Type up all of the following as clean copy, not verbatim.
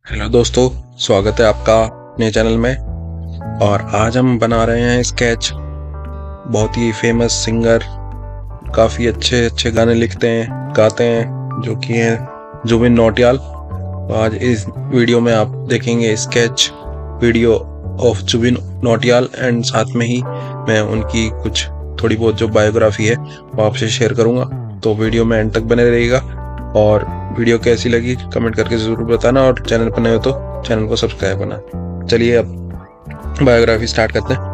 Hello दोस्तों, स्वागत है आपका अपने चैनल में। और आज हम बना रहे हैं स्केच। बहुत ही फेमस सिंगर, काफ़ी अच्छे अच्छे गाने लिखते हैं, गाते हैं, जो कि हैं जुबिन नौटियाल। तो आज इस वीडियो में आप देखेंगे sketch video of Jubin Nautiyal, and साथ में ही मैं उनकी कुछ थोड़ी बहुत जो बायोग्राफी है वो आपसे शेयर करूँगा। तो वीडियो में एंड तक बने रहिएगा। और वीडियो कैसी लगी कमेंट करके ज़रूर बताना, और चैनल पर नए हो तो चैनल को सब्सक्राइब करना। चलिए अब बायोग्राफी स्टार्ट करते हैं।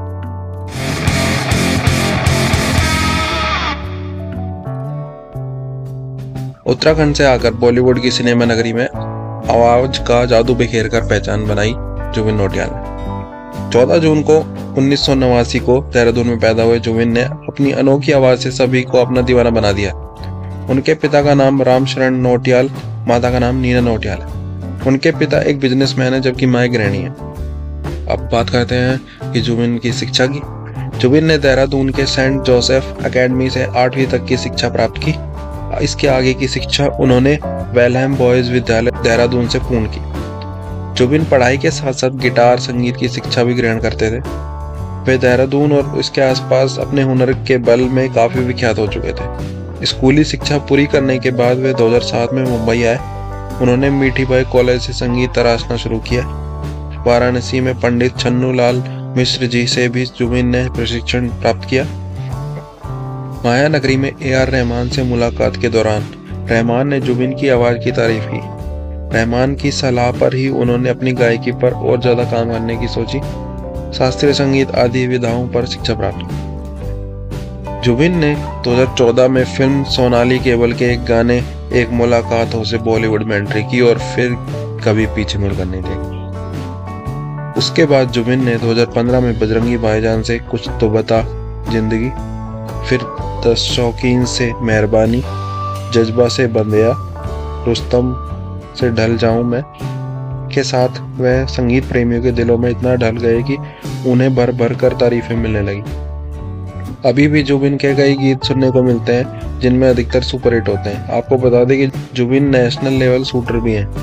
उत्तराखंड से आकर बॉलीवुड की सिनेमा नगरी में आवाज का जादू बिखेर कर पहचान बनाई जुबिन नौटियाल ने। 14 जून को 1989 को देहरादून में पैदा हुए जुबिन ने अपनी अनोखी आवाज से सभी को अपना दीवाना बना दिया। उनके पिता का नाम रामशरण नौटियाल, माता का नाम नीना नौटियाल है। उनके पिता एक बिजनेसमैन है, जबकि माँ गृहिणी है। अब बात करते हैं कि जुबिन की शिक्षा की। जुबिन ने देहरादून के सेंट जोसेफ एकेडमी से 8वीं तक की शिक्षा प्राप्त की। इसके आगे की शिक्षा उन्होंने वेलहम बॉयज विद्यालय देहरादून से पूर्ण की। जुबिन पढ़ाई के साथ साथ गिटार संगीत की शिक्षा भी ग्रहण करते थे। वे देहरादून और उसके आसपास अपने हुनर के बल में काफी विख्यात हो चुके थे। स्कूली शिक्षा पूरी करने के बाद वे 2007 में मुंबई आए। उन्होंने मीठीबाई कॉलेज से संगीत तराशना शुरू किया। वाराणसी में पंडित छन्नू लाल मिश्र जी से भी जुबिन ने प्रशिक्षण प्राप्त किया। माया नगरी में AR रहमान से मुलाकात के दौरान रहमान ने जुबिन की आवाज की तारीफ की। रहमान की सलाह पर ही उन्होंने अपनी गायकी पर और ज्यादा काम करने की सोची। शास्त्रीय संगीत आदि विधाओं पर शिक्षा प्राप्त की। जुबिन ने 2014 में फिल्म सोनाली केवल के एक गाने एक मुलाकात हो से बॉलीवुड में एंट्री की और फिर कभी पीछे मुड़कर नहीं देखी। उसके बाद जुबिन ने 2015 में बजरंगी भाईजान से कुछ तो बता जिंदगी, फिर 10 शौकीन से मेहरबानी, जज्बा से बंदिया, रुस्तम से ढल जाऊं मैं के साथ वह संगीत प्रेमियों के दिलों में इतना ढल गए कि उन्हें भर भर कर तारीफें मिलने लगी। अभी भी जुबिन के कई गीत सुनने को मिलते हैं जिनमें अधिकतर सुपरहिट होते हैं। आपको बता दें कि जुबिन नेशनल लेवल शूटर भी हैं।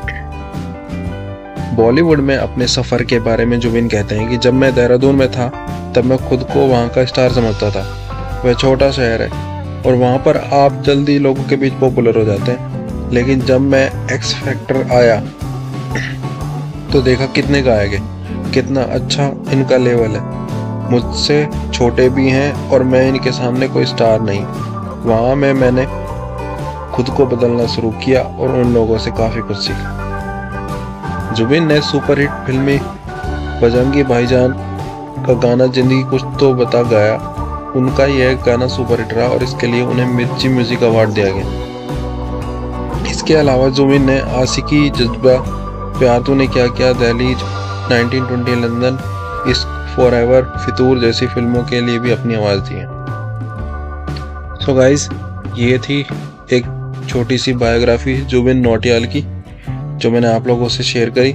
बॉलीवुड में अपने सफर के बारे में जुबिन कहते हैं कि जब मैं देहरादून में था तब मैं खुद को वहाँ का स्टार समझता था। वह छोटा शहर है और वहाँ पर आप जल्दी लोगों के बीच पॉपुलर हो जाते हैं, लेकिन जब मैं एक्स फैक्टर आया तो देखा कितने गायक हैं, कितना अच्छा इनका लेवल है। मुझसे छोटे भी हैं और मैं इनके सामने कोई स्टार नहीं। वहाँ में मैंने खुद को बदलना शुरू किया और उन लोगों से काफ़ी कुछ सीखा। जुबिन ने सुपरहिट फिल्मी बजरंगी भाईजान का गाना जिंदगी कुछ तो बता गाया। उनका यह गाना सुपरहिट रहा और इसके लिए उन्हें मिर्ची म्यूजिक अवार्ड दिया गया। इसके अलावा जुबिन ने आशिकी, जज्बा, प्यार तूने क्या किया, दहलीज, 1920, लंदन, इश्क फॉरएवर, फितूर जैसी फिल्मों के लिए भी अपनी आवाज़ दी है। सो गाइज, ये थी एक छोटी सी बायोग्राफी जुबिन नौटियाल की जो मैंने आप लोगों से शेयर करी।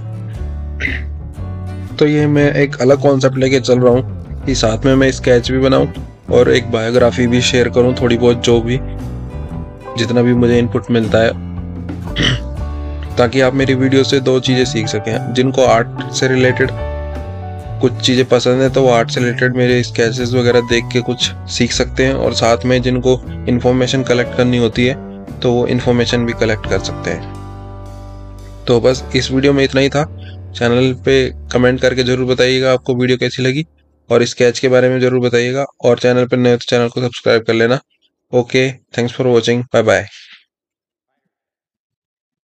तो ये मैं एक अलग कॉन्सेप्ट लेके चल रहा हूँ कि साथ में मैं स्केच भी बनाऊँ और एक बायोग्राफी भी शेयर करूँ, थोड़ी बहुत जो भी जितना भी मुझे इनपुट मिलता है, ताकि आप मेरी वीडियो से 2 चीज़ें सीख सकें। जिनको आर्ट से रिलेटेड कुछ चीज़ें पसंद है तो वो आर्ट से रिलेटेड मेरे स्केचेस वगैरह देख के कुछ सीख सकते हैं, और साथ में जिनको इन्फॉर्मेशन कलेक्ट करनी होती है तो वो इन्फॉर्मेशन भी कलेक्ट कर सकते हैं। तो बस इस वीडियो में इतना ही था। चैनल पे कमेंट करके ज़रूर बताइएगा आपको वीडियो कैसी लगी, और स्केच के बारे में ज़रूर बताइएगा। और चैनल पर नए तो चैनल को सब्सक्राइब कर लेना। Okay, thanks for watching, bye bye.